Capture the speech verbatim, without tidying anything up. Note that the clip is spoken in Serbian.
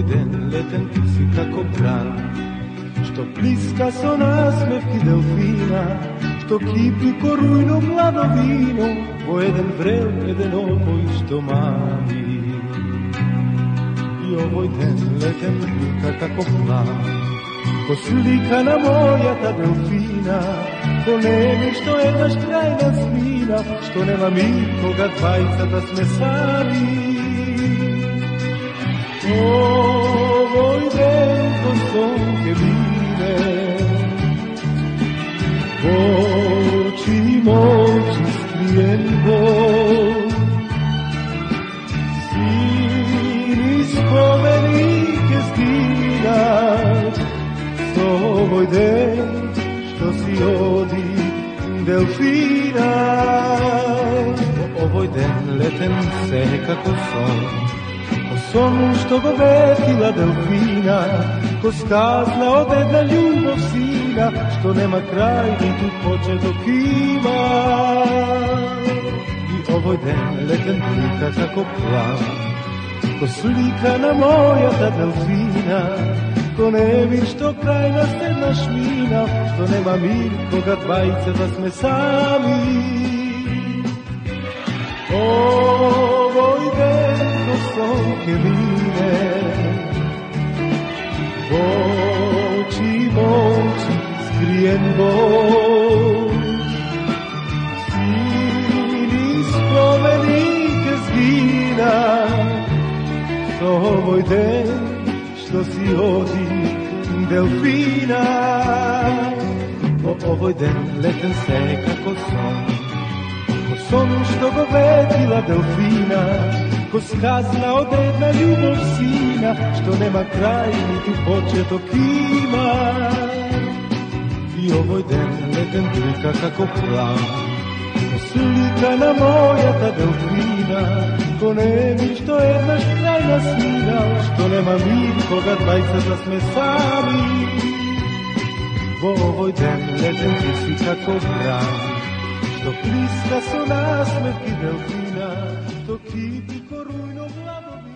den leten ti si kako bran, što pliska so nasmevki delfina, što kipi ko rujno mlado vino, po jedan vrel, jedan opoj što mami. I ovoj den leten plika kako plan, ko slikana moja ta delfina, ko nemi što je naš krajna svina, što nema nikoga dvajca da sme sami. Ovoj den ko sonke vine, oči moći skrijen bol, sini spomenike zginat, ovoj den što si odi delfina. Ovoj den leten se kako son, ko son što go vetila delfina, ko skazna od jedna ljubav sina, što nema kraj ni tu početok ima. I ovoj den leten plika kako plan, ko slikana moja ta delfina, ko ne mir što krajna stedna šmina, što nema mir koga dvajice da sme sami. Ovoj den ko sonke mine, oči moći skrijen bol, sini spomenike zgina, ovoj den što si odi delfina. O ovoj den leten se kako son, ko son što go vetila delfina, ko skazna od jedna ljubav sina, što nema kraj niti početok ima. I ovoj den leten plika kako plan, ko slikana moja ta delfina, ko ne mi što je naš krajna svina, što nema mir koga dvajca da sme sami. Bo ovoj den leten ti si kako bran, što pliska su nasmevki delfina, što kipi ko rujno mlado